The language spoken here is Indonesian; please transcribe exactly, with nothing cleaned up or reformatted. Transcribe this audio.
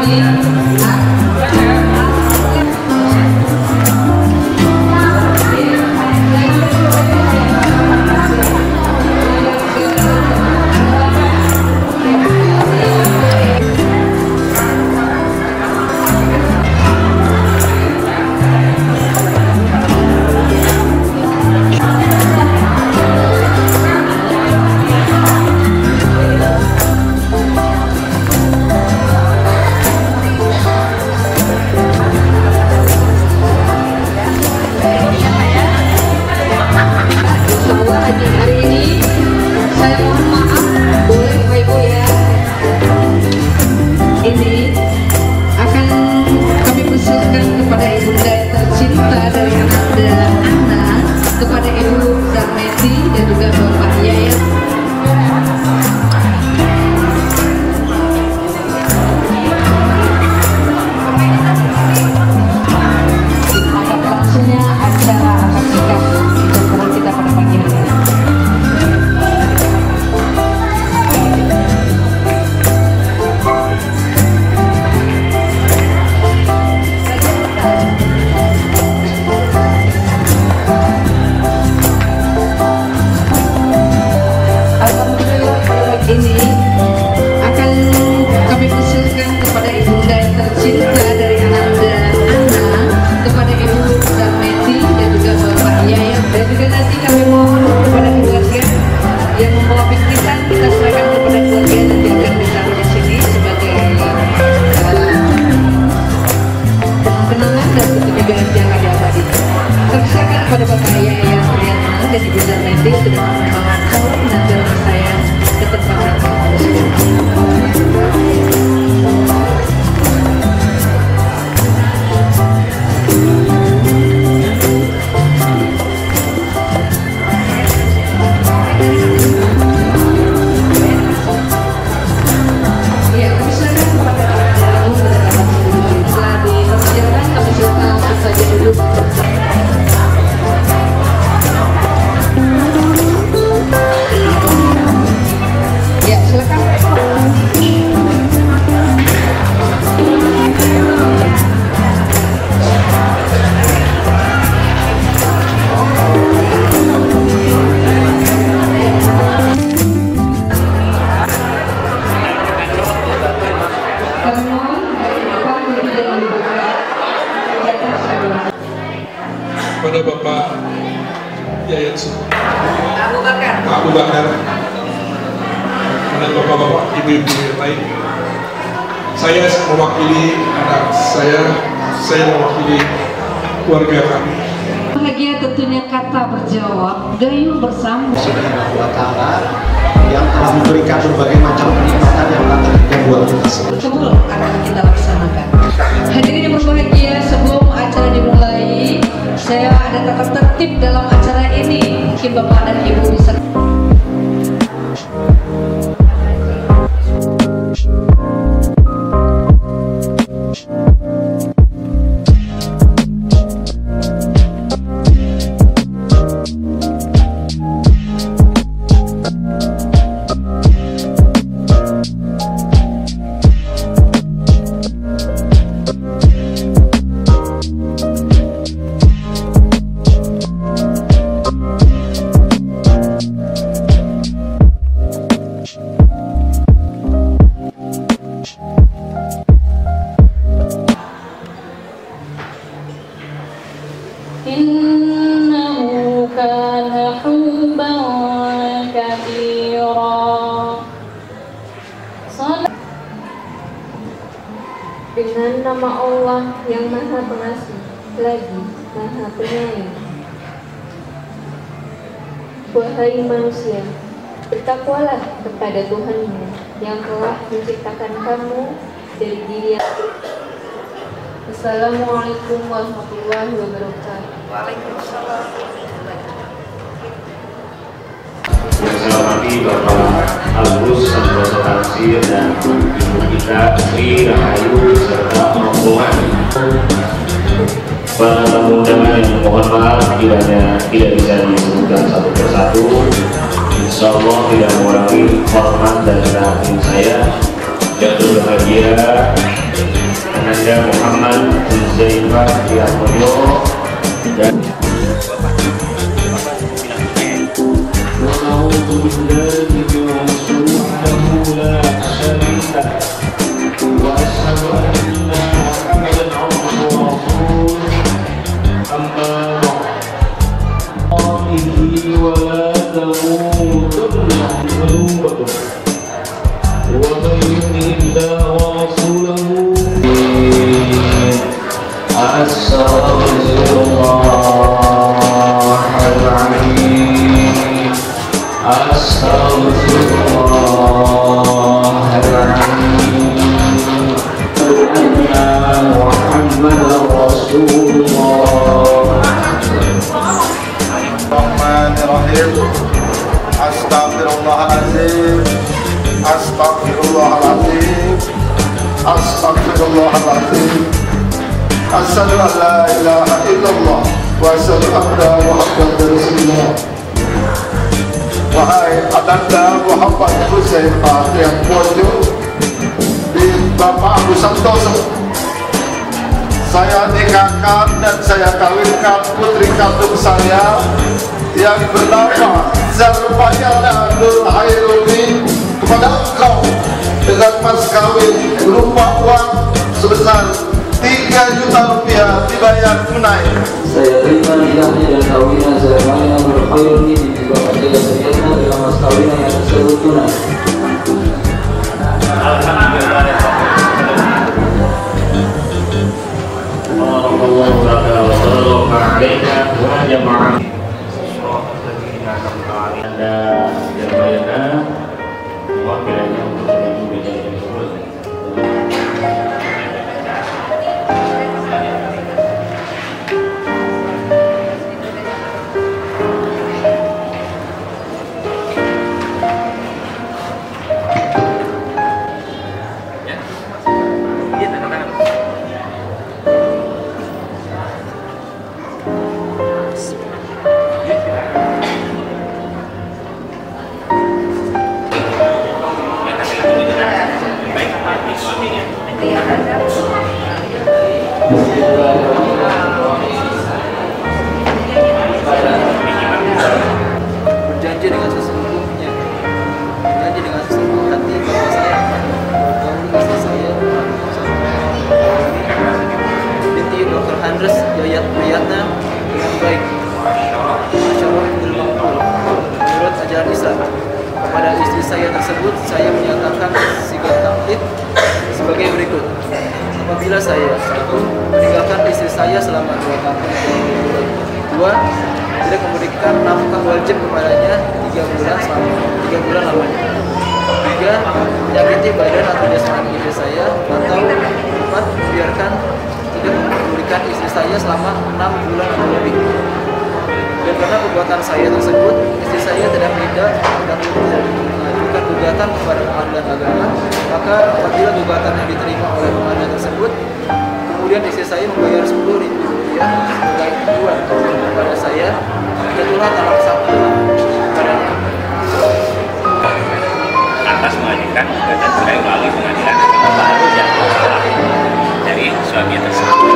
Kepada Bapak Yayat Abu Bakar, Abu Bakar dan bapak-bapak, ibu-ibu yang lain, saya mewakili anak saya, saya mewakili keluarga kami. Bahagia tentunya kata berjawab, gayung bersambung. Subhanahu wa ta'ala yang telah memberikan berbagai macam kenikmatan yang telah kita buat kita semua. Semua akan kita laksanakan. Hadirin yang berbahagia, sebelum acara dimulai, saya ada tata tertib dalam acara ini. Mungkin Bapak dan Ibu bisa. Innahu kana hubban katsira. Dengan nama Allah yang Maha Pengasih lagi Maha Penyayang. Wahai manusia, bertakwalah kepada Tuhanmu yang telah menciptakan kamu dari diri yang... Assalamualaikum warahmatullahi wabarakatuh. Waalaikumsalam. Yang saya hormati Bapak Agus Santoso Tansir dan Ibu kita Sri Rahayu serta rombongan. Para tamu undangan yang mohon maaf kiranya tidak bisa disebutkan satu persatu. Insya Allah tidak mengurangi hormat dan batin saya. Yang berbahagia Aida Muhammad Zaifah Diakoyo dan Astagfirullahaladzim, Astagfirullahaladzim, Astagfirullahaladzim. Asyhadu an la ilaha illallah wa asyhadu anna Muhammadar Rasulullah. Wahai Adanda Muhammad Huzaifah yang pojok di Bapak Abu Santoso, saya nikahkan dan saya kawinkan putri kandung saya yang bernama Zarbayana Nur Hairumi kepada engkau dengan mas kawin berupa uang sebesar tiga juta rupiah dibayar tunai. Saya terima nikahnya dan kawinan Zarbayana Nur Hairumi di Bapak Jaya Sayyidina dengan mas kawinan yang tersebut tunai. Anda Zarbayana wakilannya untuk ibu bidang tersebut. Berjanji dengan sesungguhnya, berjanji dengan sesungguh hati bahwa saya akan bergaul dengan istri saya binti Doktor Handres Yayat Priyatna dengan baik, masyaallah menurut ajaran Islam. Kepada istri saya tersebut saya menyatakan sikap taklid sebagai berikut. Apabila saya satu meninggalkan istri saya selama dua tahun, dua tidak memberikan nafkah wajib kepadanya tiga bulan selama tiga bulan lamanya, tiga menyakiti badan atau jasmani istri saya, atau empat membiarkan tidak memberikan istri saya selama enam bulan atau lebih. Dan karena perbuatan saya tersebut, istri saya tidak tidak tidak mengajukan gugatan kepada pengadilan agama, maka apabila gugatan yang diterima oleh pengadilan tersebut, kemudian istri saya membayar sepuluh ribu rupiah sebagai tujuan kepada saya, jatuhlah talak satu kepadanya. Atas mengajukan gugatan cerai melalui pengadilan agama baru yang salah dari suami tersebut.